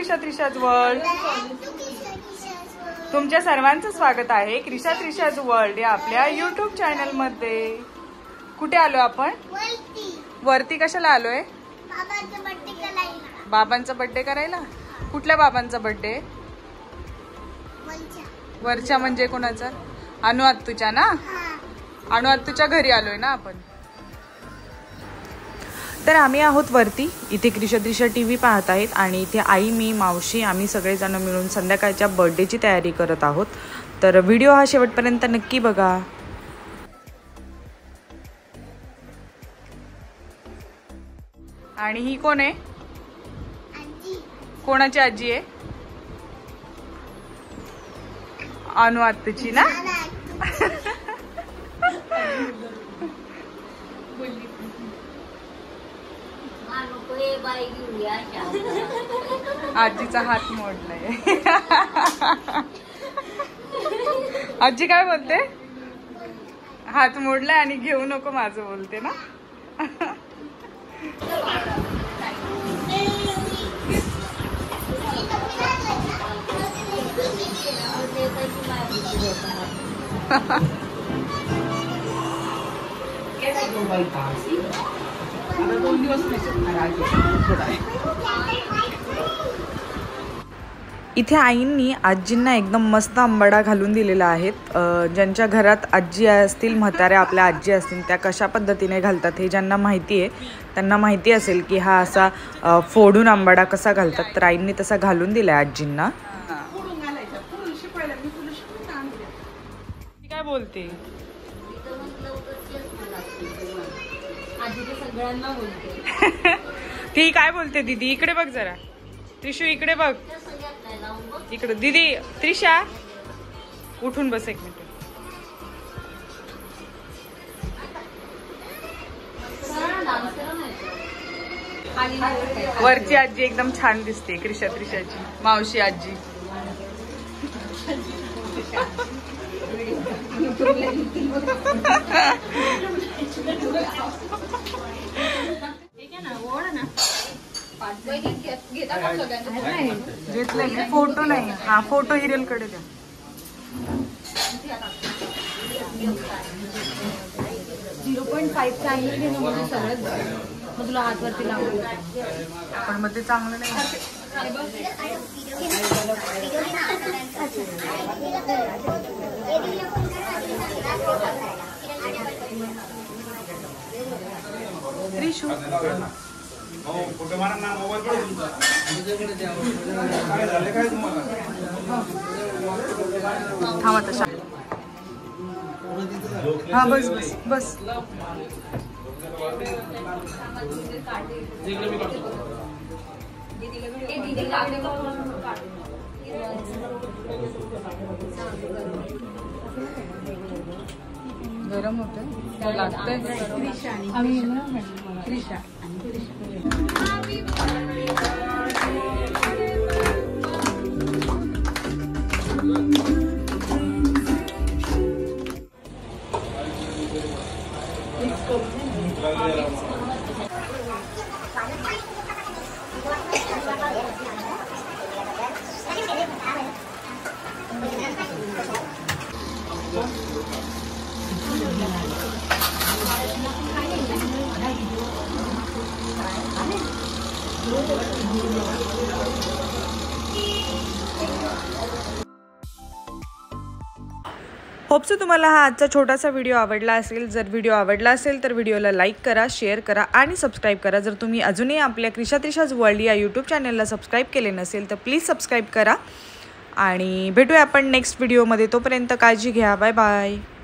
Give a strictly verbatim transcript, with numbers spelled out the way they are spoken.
क्रिशा Trisha's world. तुमच्या सर्वांचं स्वागत आहे क्रिशा त्रिशाज वर्ल्ड या आपल्या यूट्यूब चॅनल मध्ये. कुठे आलो आपण? वरती. कशाला आलोय? बाबांचा बर्थडे करायला. कुठल्या बाबांचा बर्थडे? वरच्या म्हणजे कोणाचा? अनु आत्तूच्या ना. अनु आत्तूच्या घरी आलोय ना आपण. तर आम्ही आहोत वरती. इथे क्रिशा त्रिशा टीव्ही पाहत आहेत आणि इथे आई, मी, मावशी आम्ही सगळेजण मिळून संध्याकाळच्या बर्थडेची तयारी करत आहोत. तर व्हिडिओ हा शेवटपर्यंत नक्की बघा. आणि ही कोण आहे? कोणाची आजी आहे? अनु आत्तूची ना. आजीचा हात मोडलाय. आजी काय बोलते? हात मोडलाय आणि घेऊ नको माझं बोलते ना. इथे आईंनी आजींना एकदम मस्त आंबाडा घालून दिलेला आहे. ज्यांच्या घरात आजी असतील, म्हाताऱ्या आपल्या आजी असतील, त्या कशा पद्धतीने घालतात हे ज्यांना माहिती आहे त्यांना माहिती असेल की हा असा फोडून आंबाडा कसा घालतात. तर आईंनी तसा घालून दिलाय आजींना. काय बोलते? ती काय बोलते? दीदी इकडे बघ जरा. त्रिशू इकडे बघ. इकडे दीदी. त्रिशा उठून बस एक मिनिट. वरची आजी एकदम छान दिसते. क्रिशा त्रिशाची मावशी आजी. घेतलंय फोटो नाही. हा फोटो हिरेल कडे द्या. झिरो पॉईंट फाईव्हचा आहे म्हणजे सगळंच मग तुला हातवरती लावून. पण मग ते चांगलं नाही. त्रिशू थांबा तशा. हा बस बस बस. गरम होतं लागतंय. क्रिशा होप्स तुम्हाला हा आजचा छोटासा व्हिडिओ आवडला असेल. जर व्हिडिओ आवडला असेल तर व्हिडिओला लाईक करा, शेअर करा आणि सबस्क्राईब करा. जर तुम्ही अजूनही आपल्या क्रिशा त्रिशाज वर्ल्ड या यूट्यूब चॅनलला सबस्क्राईब केले नसेल तर प्लीज सबस्क्राईब करा. आणि भेटूया आपण नेक्स्ट व्हिडिओमध्ये. तोपर्यंत काळजी घ्या. Bye bye.